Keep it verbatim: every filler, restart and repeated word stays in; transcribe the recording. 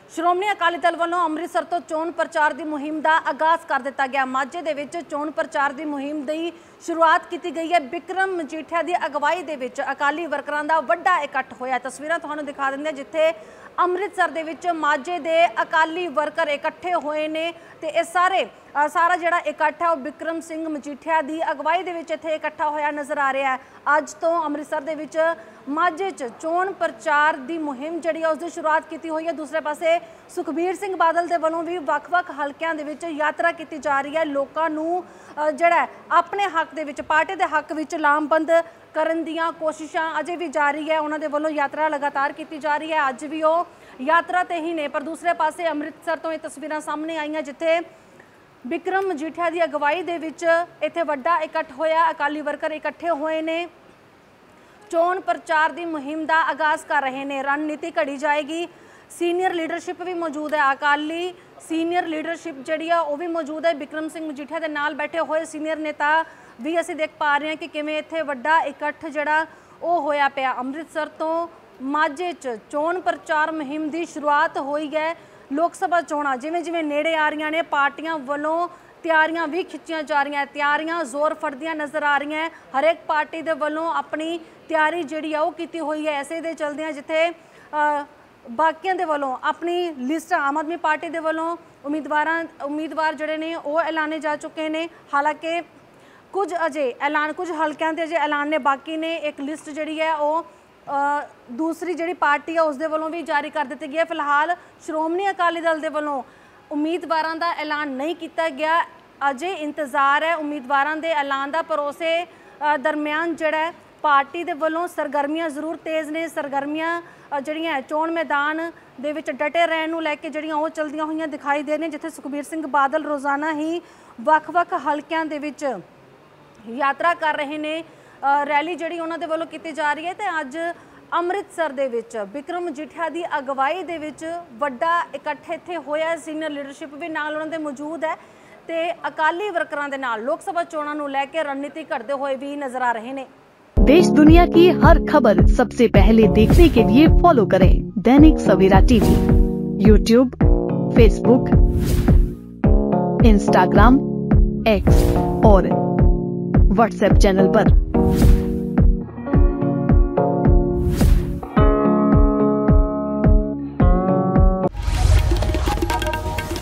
ਸ਼੍ਰੋਮਣੀ ਅਕਾਲੀ ਦਲ ਵੱਲੋਂ ਅੰਮ੍ਰਿਤਸਰ ਤੋਂ ਚੋਣ ਪ੍ਰਚਾਰ ਦੀ ਮੁਹਿੰਮ ਦਾ ਆਗਾਜ਼ ਕਰ ਦਿੱਤਾ ਗਿਆ। ਮਾਝੇ ਦੇ ਵਿੱਚ ਚੋਣ ਪ੍ਰਚਾਰ ਦੀ ਮੁਹਿੰਮ ਦੀ ਸ਼ੁਰੂਆਤ ਕੀਤੀ ਗਈ ਹੈ। ਬਿਕਰਮ ਮਜੀਠੀਆ ਦੀ ਅਗਵਾਈ ਦੇ ਵਿੱਚ ਅਕਾਲੀ ਵਰਕਰਾਂ ਦਾ ਵੱਡਾ ਇਕੱਠ ਹੋਇਆ। ਤਸਵੀਰਾਂ ਤੁਹਾਨੂੰ ਦਿਖਾ ਦਿੰਦੇ ਹਾਂ ਜਿੱਥੇ ਅੰਮ੍ਰਿਤਸਰ ਦੇ ਵਿੱਚ ਮਾਝੇ ਦੇ ਅਕਾਲੀ ਵਰਕਰ ਇਕੱਠੇ ਹੋਏ ਨੇ ਤੇ ਇਹ ਸਾਰੇ ਸਾਰਾ ਜਿਹੜਾ ਇਕੱਠ ਹੈ ਉਹ ਬਿਕਰਮ ਸਿੰਘ ਮਜੀਠੀਆ ਦੀ ਅਗਵਾਈ ਦੇ ਵਿੱਚ ਇੱਥੇ ਇਕੱਠਾ ਹੋਇਆ ਨਜ਼ਰ ਆ ਰਿਹਾ ਹੈ। ਅੱਜ ਤੋਂ ਅੰਮ੍ਰਿਤਸਰ ਦੇ ਵਿੱਚ ਮਾਝੇ 'ਚ ਚੋਣ ਪ੍ਰਚਾਰ ਦੀ ਮੁਹਿੰਮ ਜਿਹੜੀ ਹੈ ਉਸ ਦੀ ਸ਼ੁਰੂਆਤ ਕੀਤੀ ਹੋਈ ਹੈ। ਦੂਸਰੇ ਪਾਸੇ ਸੁਖਬੀਰ ਸਿੰਘ ਬਾਦਲ ਦੇ ਵੱਲੋਂ ਵੀ ਵੱਖ-ਵੱਖ ਹਲਕਿਆਂ ਦੇ ਵਿੱਚ ਯਾਤਰਾ ਕੀਤੀ ਜਾ ਰਹੀ ਹੈ। ਲੋਕਾਂ ਨੂੰ ਜਿਹੜਾ ਆਪਣੇ ਹੱਕ ਦੇ ਵਿੱਚ ਪਾਰਟੀ ਦੇ ਹੱਕ ਵਿੱਚ ਲਾਮਬੰਦ ਕਰਨ ਦੀਆਂ ਕੋਸ਼ਿਸ਼ਾਂ ਅਜੇ ਵੀ ਜਾਰੀ ਹੈ। ਉਹਨਾਂ ਦੇ ਵੱਲੋਂ ਯਾਤਰਾ ਲਗਾਤਾਰ ਕੀਤੀ ਜਾ ਰਹੀ ਹੈ। ਅੱਜ ਵੀ ਉਹ ਯਾਤਰਾ ਤੇ ਹੀ ਨੇ। ਪਰ ਦੂਸਰੇ ਪਾਸੇ ਅੰਮ੍ਰਿਤਸਰ ਤੋਂ ਇਹ ਤਸਵੀਰਾਂ ਸਾਹਮਣੇ ਆਈਆਂ ਜਿੱਥੇ ਬਿਕਰਮ ਮਜੀਠੀਆ ਦੀ ਅਗਵਾਈ ਦੇ ਵਿੱਚ ਇੱਥੇ ਵੱਡਾ ਇਕੱਠ ਹੋਇਆ। ਅਕਾਲੀ ਵਰਕਰ ਇਕੱਠੇ ਹੋਏ ਨੇ, ਚੋਣ ਪ੍ਰਚਾਰ ਦੀ ਮੁਹਿੰਮ ਦਾ ਆਗਾਜ਼ ਕਰ ਰਹੇ ਨੇ। ਰਣਨੀਤੀ ਘੜੀ ਜਾਏਗੀ। ਸੀਨੀਅਰ ਲੀਡਰਸ਼ਿਪ ਵੀ ਮੌਜੂਦ ਹੈ। ਅਕਾਲੀ ਸੀਨੀਅਰ ਲੀਡਰਸ਼ਿਪ ਜਿਹੜੀ ਆ ਉਹ ਵੀ ਮੌਜੂਦ ਹੈ। ਬਿਕਰਮ ਸਿੰਘ ਮਜੀਠੀਆ ਦੇ ਨਾਲ ਬੈਠੇ ਹੋਏ ਸੀਨੀਅਰ ਨੇਤਾ ਵੀ ਅਸੀਂ ਦੇਖ ਪਾ ਰਹੇ ਹਾਂ ਕਿ ਕਿਵੇਂ ਇੱਥੇ ਵੱਡਾ ਇਕੱਠ ਜਿਹੜਾ ਉਹ ਹੋਇਆ ਪਿਆ। ਅੰਮ੍ਰਿਤਸਰ ਤੋਂ ਮਾਝੇ 'ਚ ਚੋਣ ਪ੍ਰਚਾਰ ਮੁਹਿੰਮ ਦੀ ਸ਼ੁਰੂਆਤ ਹੋਈ ਹੈ। ਲੋਕ ਸਭਾ ਚੋਣਾਂ ਜਿਵੇਂ ਜਿਵੇਂ ਨੇੜੇ ਆ ਰਹੀਆਂ ਨੇ ਪਾਰਟੀਆਂ ਵੱਲੋਂ ਤਿਆਰੀਆਂ ਵੀ ਖਿੱਚੀਆਂ ਜਾ ਰਹੀਆਂ। ਤਿਆਰੀਆਂ ਜ਼ੋਰ ਫੜਦੀਆਂ ਨਜ਼ਰ ਆ ਰਹੀਆਂ। ਹਰੇਕ ਪਾਰਟੀ ਦੇ ਵੱਲੋਂ ਆਪਣੀ ਤਿਆਰੀ ਜਿਹੜੀ ਆ ਉਹ ਕੀਤੀ ਹੋਈ ਹੈ। ਐਸੇ ਦੇ ਚਲਦਿਆਂ ਜਿੱਥੇ ਬਾਕੀਆਂ ਦੇ ਵੱਲੋਂ ਆਪਣੀ ਲਿਸਟ ਆਮ ਆਦਮੀ ਪਾਰਟੀ ਦੇ ਵੱਲੋਂ ਉਮੀਦਵਾਰਾਂ ਉਮੀਦਵਾਰ ਜਿਹੜੇ ਨੇ ਉਹ ਐਲਾਨੇ ਜਾ ਚੁੱਕੇ ਨੇ। ਹਾਲਾਂਕਿ ਕੁਝ ਅਜੇ ਐਲਾਨ ਕੁਝ ਹਲਕਿਆਂ ਦੇ ਅਜੇ ਐਲਾਨ ਨੇ ਬਾਕੀ ਨੇ। ਇੱਕ ਲਿਸਟ ਜਿਹੜੀ ਹੈ ਉਹ ਦੂਸਰੀ ਜਿਹੜੀ ਪਾਰਟੀ ਹੈ ਉਸ ਦੇ ਵੱਲੋਂ ਵੀ ਜਾਰੀ ਕਰ ਦਿੱਤੀ ਗਈ ਹੈ। ਫਿਲਹਾਲ ਸ਼੍ਰੋਮਣੀ ਅਕਾਲੀ ਦਲ ਦੇ ਵੱਲੋਂ ਉਮੀਦਵਾਰਾਂ ਦਾ ਐਲਾਨ ਨਹੀਂ ਕੀਤਾ ਗਿਆ। ਅਜੇ ਇੰਤਜ਼ਾਰ ਹੈ ਉਮੀਦਵਾਰਾਂ ਦੇ ਐਲਾਨ ਦਾ। ਪਰ ਉਸੇ ਦਰਮਿਆਨ ਜਿਹੜਾ ਪਾਰਟੀ ਦੇ ਵੱਲੋਂ ਸਰਗਰਮੀਆਂ ਜ਼ਰੂਰ ਤੇਜ਼ ਨੇ। ਸਰਗਰਮੀਆਂ ਜਿਹੜੀਆਂ ਚੋਣ ਮੈਦਾਨ ਦੇ ਵਿੱਚ ਡਟੇ ਰਹਿਣ ਨੂੰ ਲੈ ਕੇ ਜਿਹੜੀਆਂ ਉਹ ਚਲਦੀਆਂ ਹੋਈਆਂ ਦਿਖਾਈ ਦੇ ਰਹੀਆਂ। ਜਿੱਥੇ ਸੁਖਬੀਰ ਸਿੰਘ ਬਾਦਲ ਰੋਜ਼ਾਨਾ ਹੀ ਵੱਖ-ਵੱਖ ਹਲਕਿਆਂ ਦੇ ਵਿੱਚ ਯਾਤਰਾ ਕਰ ਰਹੇ ਨੇ। ਰੈਲੀ ਜਿਹੜੀ ਉਹਨਾਂ ਦੇ ਵੱਲੋਂ ਕੀਤੀ ਜਾ ਰਹੀ ਹੈ ਤੇ ਅੱਜ ਅੰਮ੍ਰਿਤਸਰ ਦੇ ਵਿੱਚ ਬਿਕਰਮ ਮਜੀਠੀਆ ਦੀ ਅਗਵਾਈ ਦੇ ਵਿੱਚ ਵੱਡਾ ਇਕੱਠ ਇੱਥੇ ਹੋਇਆ। ਸੀਨੀਅਰ ਲੀਡਰਸ਼ਿਪ ਵੀ ਨਾਲ ਉਹਨਾਂ ਦੇ ਮੌਜੂਦ ਹੈ ਤੇ ਅਕਾਲੀ ਵਰਕਰਾਂ ਦੇ ਨਾਲ ਲੋਕ ਸਭਾ ਚੋਣਾਂ ਨੂੰ ਲੈ ਕੇ ਰਣਨੀਤੀ ਘੜਦੇ ਹੋਏ ਵੀ ਨਜ਼ਰ ਆ ਰਹੇ ਨੇ। देश दुनिया की हर खबर सबसे पहले देखने के लिए फॉलो करें Dainik Savera TV, YouTube, Facebook, Instagram, X और व्हाट्सएप चैनल पर।